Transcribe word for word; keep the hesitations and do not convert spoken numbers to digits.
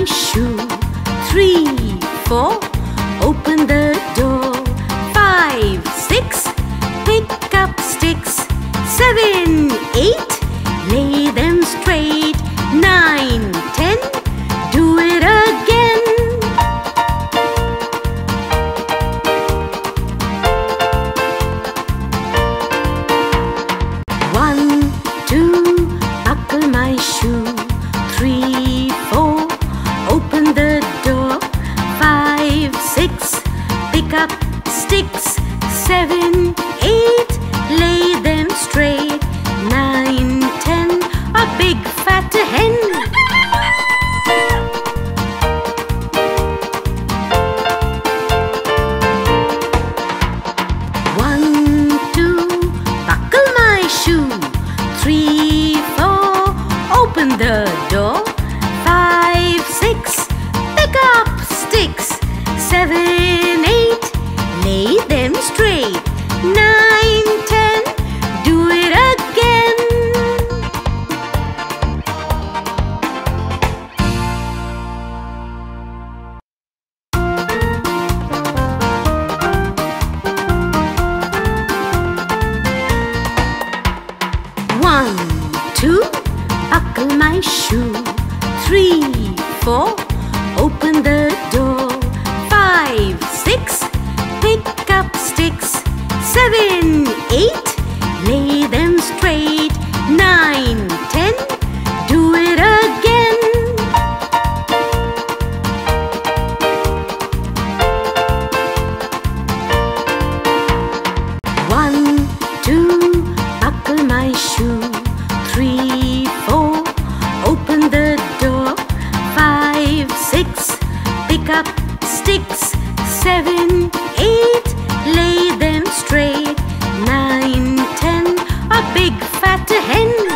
shoe. Three, four, open the door. Five, six, pick up sticks. Seven, eight, lay them straight. Nine, ten, do it again. One, two, buckle my shoe. Three, four, open the door. Five, six, pick up sticks. Seven, eight, lay them straight. Nine, ten, a big fat hen. One, two, buckle my shoe. Three, four, open the door. Five, six, pick up sticks. Seven, eight, lay them straight. Nine, ten, do it again. One, two, buckle my shoe. Three, four, open the door. Five, six, pick up sticks. Seven, eight, lay them straight. Nine, ten, do it again. One, two, buckle my shoe. Three, four, open the door. Five, six, pick up sticks. Seven, eight, lay them straight. Nine, ten, a big fat hen.